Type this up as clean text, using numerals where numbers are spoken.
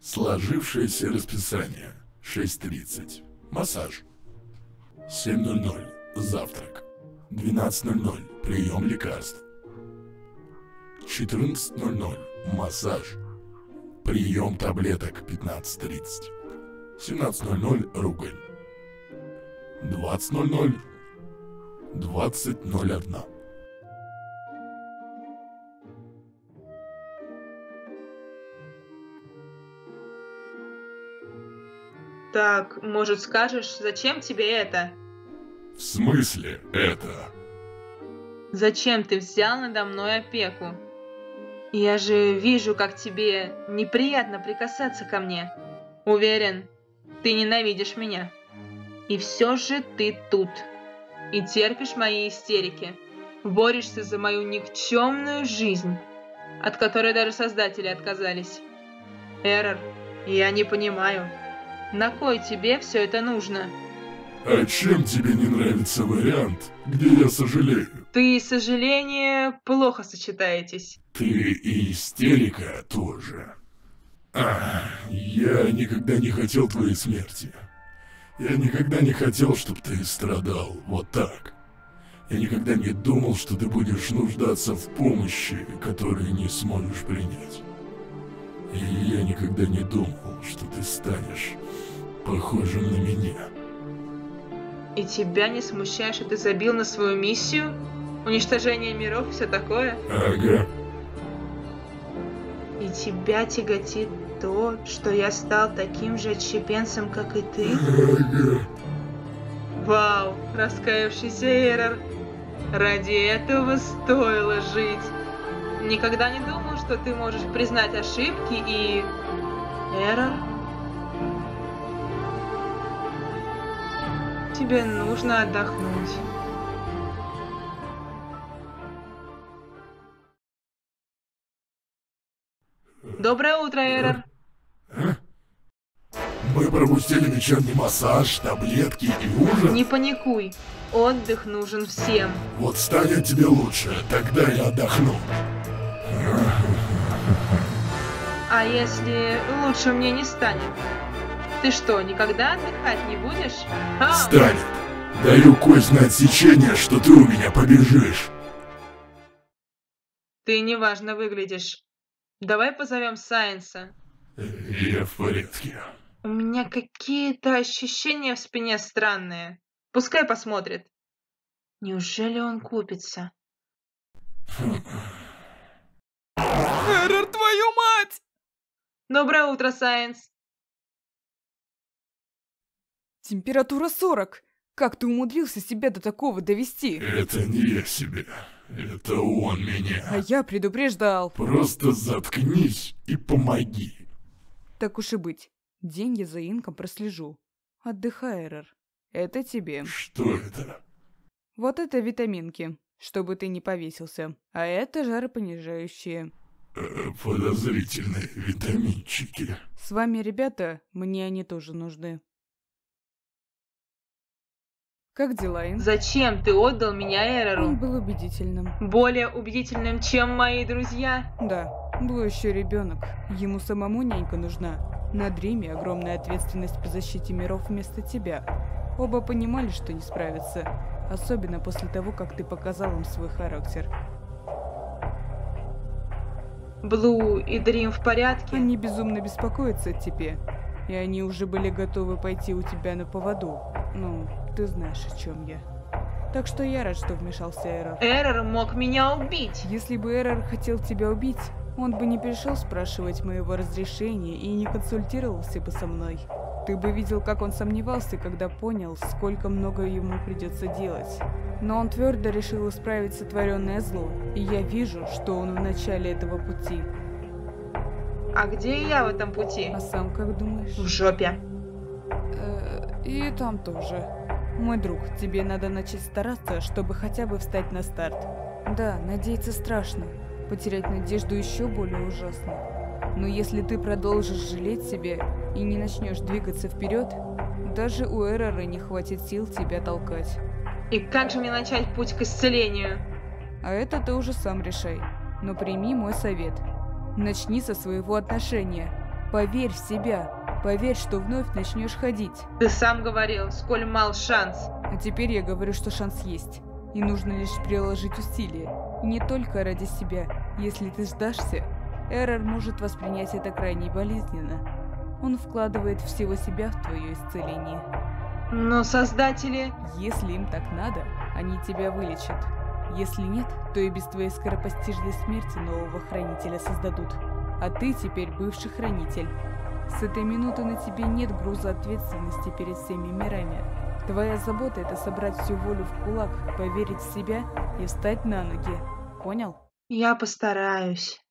Сложившееся расписание. 6:30. Массаж. 7:00. Завтрак. 12:00. Прием лекарств. 14:00. Массаж. Прием таблеток. 15:30. 17:00. Ругань. 20:00. 20:01. Так, может, скажешь, зачем тебе это? В смысле это? Зачем ты взял надо мной опеку? Я же вижу, как тебе неприятно прикасаться ко мне. Уверен, ты ненавидишь меня. И все же ты тут. И терпишь мои истерики. Борешься за мою никчемную жизнь, от которой даже создатели отказались. Эррор, я не понимаю. На кой тебе все это нужно? А чем тебе не нравится вариант, где я сожалею? Ты и сожаление плохо сочетаетесь. Ты и истерика тоже. Я никогда не хотел твоей смерти. Я никогда не хотел, чтобы ты страдал вот так. Я никогда не думал, что ты будешь нуждаться в помощи, которую не сможешь принять. И я никогда не думал, что ты станешь похожим на меня. И тебя не смущает, что ты забил на свою миссию? Уничтожение миров и все такое? Ага. И тебя тяготит то, что я стал таким же отщепенцем, как и ты? Ага. Вау, раскаявшийся Эррор. Ради этого стоило жить. Никогда не думал, что ты можешь признать ошибки и... Эррор? Тебе нужно отдохнуть. Доброе утро, Эррор. Мы пропустили вечерний массаж, таблетки и ужин. Не паникуй. Отдых нужен всем. Вот станет тебе лучше, тогда я отдохну. А если лучше мне не станет? Ты что, никогда отдыхать не будешь? Станет. Даю кость на отсечение, что ты у меня побежишь. Ты неважно выглядишь. Давай позовем Сайенса. Я в порядке. У меня какие-то ощущения в спине странные. Пускай посмотрит. Неужели он купится? Эррор, твою мать! Доброе утро, Сайенс. Температура 40. Как ты умудрился себя до такого довести? Это не я себя. Это он меня. А я предупреждал. Просто заткнись и помоги. Так уж и быть. Деньги за инком прослежу. Отдыхай, Эррор. Это тебе. Что это? Вот это витаминки, чтобы ты не повесился. А это жаропонижающие. Подозрительные витаминчики. С вами, ребята, мне они тоже нужны. Как дела, Ин? Зачем ты отдал меня Эррору? Он был убедительным. Более убедительным, чем мои друзья? Да, был еще ребенок. Ему самому нянька нужна. На Дриме огромная ответственность по защите миров вместо тебя. Оба понимали, что не справятся. Особенно после того, как ты показал им свой характер. Блу и Дрим в порядке? Они безумно беспокоятся о тебе. И они уже были готовы пойти у тебя на поводу. Ну, ты знаешь, о чем я. Так что я рад, что вмешался Эррор. Эррор мог меня убить. Если бы Эррор хотел тебя убить, он бы не пришел спрашивать моего разрешения и не консультировался бы со мной. Ты бы видел, как он сомневался, когда понял, сколько много ему придется делать. Но он твердо решил исправить сотворенное зло, и я вижу, что он в начале этого пути. А где я в этом пути? А сам как думаешь? В жопе. И там тоже. Мой друг, тебе надо начать стараться, чтобы хотя бы встать на старт. Да, надеяться страшно. Потерять надежду еще более ужасно. Но если ты продолжишь жалеть себя и не начнешь двигаться вперед, даже у Эррора не хватит сил тебя толкать. И как же мне начать путь к исцелению? А это ты уже сам решай. Но прими мой совет. Начни со своего отношения. Поверь в себя. Поверь, что вновь начнешь ходить. Ты сам говорил, сколь мал шанс. А теперь я говорю, что шанс есть. И нужно лишь приложить усилия. И не только ради себя. Если ты сдашься, Эррор может воспринять это крайне болезненно. Он вкладывает всего себя в твое исцеление. Но создатели... Если им так надо, они тебя вылечат. Если нет, то и без твоей скоропостижной смерти нового хранителя создадут. А ты теперь бывший хранитель. С этой минуты на тебе нет груза ответственности перед всеми мирами. Твоя забота — это собрать всю волю в кулак, поверить в себя и встать на ноги. Понял? Я постараюсь.